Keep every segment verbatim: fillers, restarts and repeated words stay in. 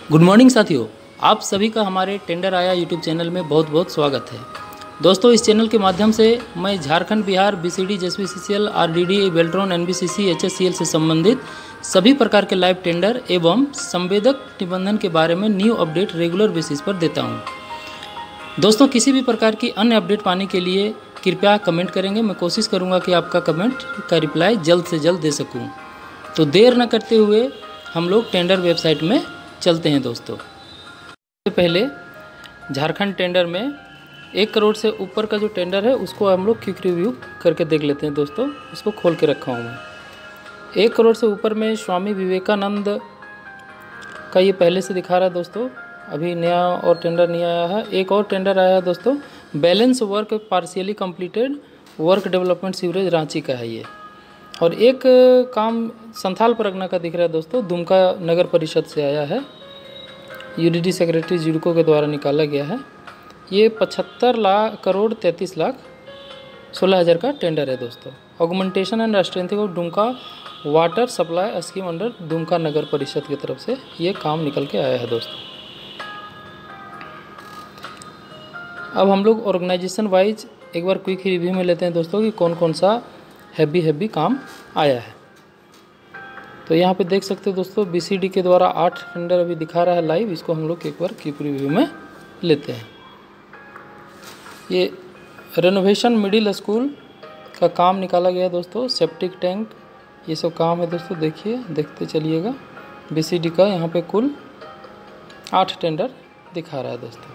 Good morning साथियों, आप सभी का हमारे टेंडर आया यूट्यूब चैनल में बहुत बहुत स्वागत है। दोस्तों, इस चैनल के माध्यम से मैं Jharkhand, Bihar, BCD, JSBCCL, RDD, Beltron, NBCC, HSCL से संबंधित सभी प्रकार के लाइव टेंडर एवं संवेदक निबंधन के बारे में न्यू अपडेट रेगुलर बेसिस पर देता हूँ। दोस्तों, किसी भी प्रकार की अन्य अपडेट पाने के लिए कृपया कमेंट करेंगे। मैं कोशिश करूँगा कि आपका कमेंट का रिप्लाई जल्द से जल्द दे सकूँ। तो देर न करते हुए हम लोग टेंडर वेबसाइट में चलते हैं। दोस्तों, सबसे पहले झारखंड टेंडर में एक करोड़ से ऊपर का जो टेंडर है उसको हम लोग क्विक रिव्यू करके देख लेते हैं। दोस्तों, इसको खोल के रखा हूँ मैं। एक करोड़ से ऊपर में स्वामी विवेकानंद का ये पहले से दिखा रहा है। दोस्तों, अभी नया और टेंडर नहीं आया है। एक और टेंडर आया है दोस्तों, balance work partially completed work development sewerage Ranchi का है ये। और एक काम संथाल परगना का दिख रहा है दोस्तों, दुमका नगर परिषद से आया है। यूडीडी सेक्रेटरी जुडको के द्वारा निकाला गया है। ये पचहत्तर लाख करोड़ तैंतीस लाख सोलह हज़ार का टेंडर है दोस्तों। Augmentation and strengthening of Dumka water supply scheme under Dumka Nagar Parishad की तरफ से ये काम निकल के आया है दोस्तों। अब हम लोग ऑर्गेनाइजेशन वाइज एक बार क्विक रिव्यू में लेते हैं दोस्तों कि कौन कौन सा हैवी हैवी काम आया है। तो यहाँ पे देख सकते हो दोस्तों, बीसीडी के द्वारा आठ टेंडर अभी दिखा रहा है लाइव। इसको हम लोग एक बार क्विक रिव्यू में लेते हैं। ये रेनोवेशन मिडिल स्कूल का काम निकाला गया है दोस्तों। सेप्टिक टैंक, ये सब काम है दोस्तों। देखिए, देखते चलिएगा। बीसीडी का यहाँ पे कुल आठ टेंडर दिखा रहा है दोस्तों।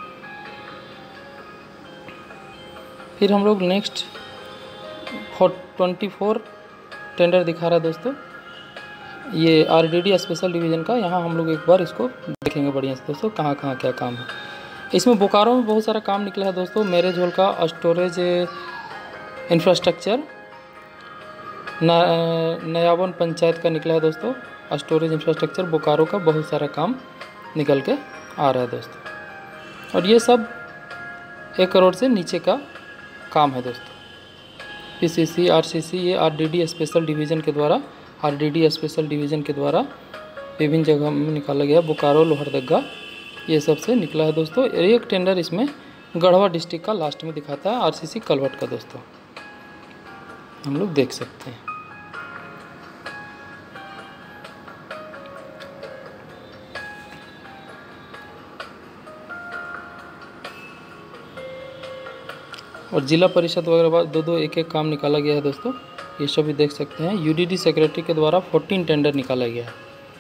फिर हम लोग next for twenty four tender दिखा रहा है दोस्तों। ये आरडीडी स्पेशल डिवीज़न का। यहाँ हम लोग एक बार इसको देखेंगे बढ़िया से दोस्तों, कहाँ कहाँ क्या काम है। इसमें बोकारो में बहुत सारा काम निकला है दोस्तों। मैरिज हॉल का स्टोरेज इंफ्रास्ट्रक्चर, नयावन पंचायत का निकला है दोस्तों। स्टोरेज इंफ्रास्ट्रक्चर बोकारो का बहुत सारा काम निकल के आ रहा है दोस्तों। और ये सब एक करोड़ से नीचे का काम है दोस्तों। पीसीसी, आरसीसी, ये आरडीडी स्पेशल डिवीज़न के द्वारा आरडीडी स्पेशल डिवीज़न के द्वारा विभिन्न जगह में निकाला गया। बोकारो, लोहरदगा, ये सब से निकला है दोस्तों। एक टेंडर इसमें गढ़वा डिस्ट्रिक्ट का लास्ट में दिखाता है, आरसीसी कलवट का दोस्तों, हम लोग देख सकते हैं। और जिला परिषद वगैरह दो दो एक एक काम निकाला गया है दोस्तों। ये सब भी देख सकते हैं। यूडीडी सेक्रेटरी के द्वारा चौदह टेंडर निकाला गया है।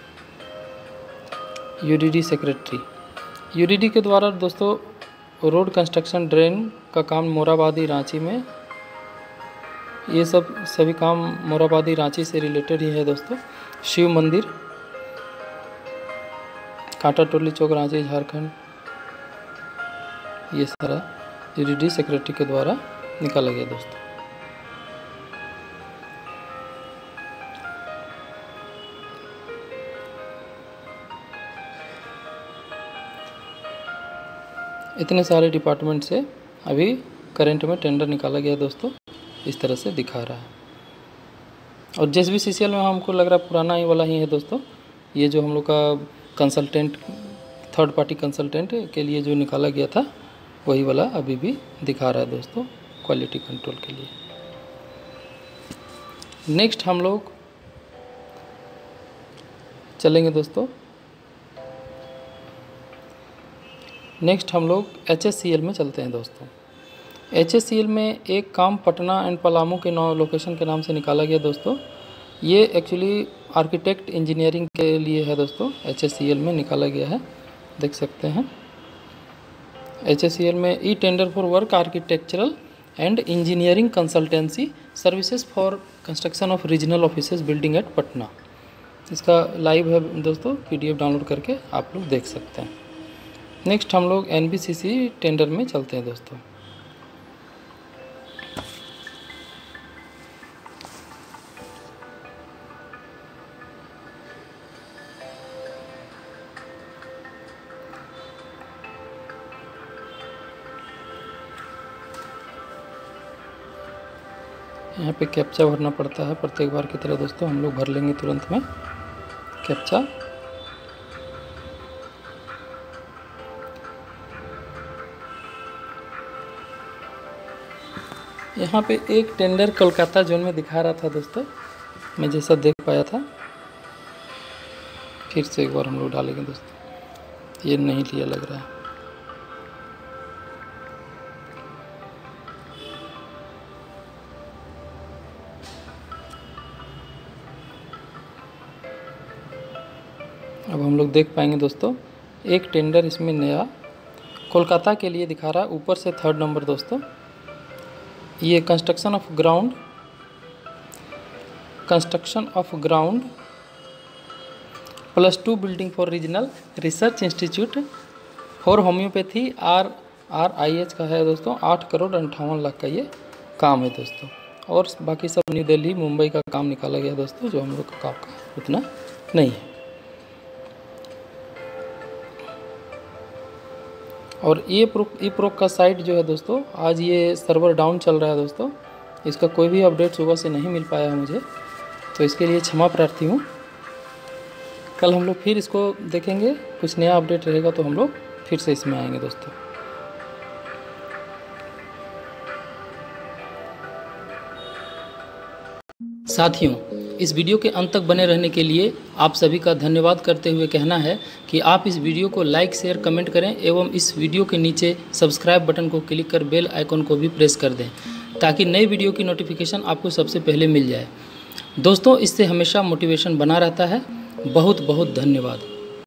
यूडीडी सेक्रेटरी यूडीडी के द्वारा दोस्तों रोड कंस्ट्रक्शन, ड्रेन का काम मोराबादी रांची में। ये सब सभी काम मोराबादी रांची से रिलेटेड ही है दोस्तों। शिव मंदिर, कांटा टोली चौक, रांची, झारखंड, ये सारा यूडीडी सेक्रेटरी के द्वारा निकाला गया दोस्तों। इतने सारे डिपार्टमेंट से अभी करंट में टेंडर निकाला गया दोस्तों। इस तरह से दिखा रहा है। और जेएसबीसीसीएल में हमको लग रहा है पुराना ही वाला ही है दोस्तों। ये जो हम लोग का कंसल्टेंट, थर्ड पार्टी कंसल्टेंट के लिए जो निकाला गया था, वही वाला अभी भी दिखा रहा है दोस्तों, क्वालिटी कंट्रोल के लिए। नेक्स्ट हम लोग चलेंगे दोस्तों। नेक्स्ट हम लोग एचएससीएल में चलते हैं दोस्तों। एचएससीएल में एक काम पटना एंड पलामू के नौ लोकेशन के नाम से निकाला गया दोस्तों। ये एक्चुअली आर्किटेक्ट इंजीनियरिंग के लिए है दोस्तों। एचएससीएल में निकाला गया है, देख सकते हैं। एचएससीएल में E tender for work architectural and engineering consultancy services for construction of regional offices building at Patna. इसका लाइव है दोस्तों, पीडीएफ डाउनलोड करके आप लोग देख सकते हैं। नेक्स्ट हम लोग एनबीसीसी टेंडर में चलते हैं दोस्तों। यहाँ पे कैप्चा भरना पड़ता है प्रत्येक बार की तरह दोस्तों। हम लोग भर लेंगे तुरंत में कैप्चा। यहाँ पे एक टेंडर कोलकाता जोन में दिखा रहा था दोस्तों, मैं जैसा देख पाया था। फिर से एक बार हम लोग डालेंगे दोस्तों, ये नहीं लिया लग रहा है। अब हम लोग देख पाएंगे दोस्तों, एक टेंडर इसमें नया कोलकाता के लिए दिखा रहा है, ऊपर से थर्ड नंबर दोस्तों। ये construction of ground construction of ground plus two building for regional research institute for homoeopathy R R I H का है दोस्तों। आठ करोड़ अंठावन लाख का ये काम है दोस्तों। और बाकी सब न्यू दिल्ली मुंबई का काम निकाला गया दोस्तों, जो हम लोग का काम का उतना नहीं है। और ये प्रो ई प्रो का साइट जो है दोस्तों, आज ये सर्वर डाउन चल रहा है दोस्तों। इसका कोई भी अपडेट सुबह से नहीं मिल पाया है मुझे, तो इसके लिए क्षमा प्रार्थी हूँ। कल हम लोग फिर इसको देखेंगे, कुछ नया अपडेट रहेगा तो हम लोग फिर से इसमें आएंगे दोस्तों। साथियों, इस वीडियो के अंत तक बने रहने के लिए आप सभी का धन्यवाद करते हुए कहना है कि आप इस वीडियो को लाइक शेयर कमेंट करें एवं इस वीडियो के नीचे सब्सक्राइब बटन को क्लिक कर बेल आइकन को भी प्रेस कर दें, ताकि नई वीडियो की नोटिफिकेशन आपको सबसे पहले मिल जाए। दोस्तों, इससे हमेशा मोटिवेशन बना रहता है। बहुत बहुत धन्यवाद।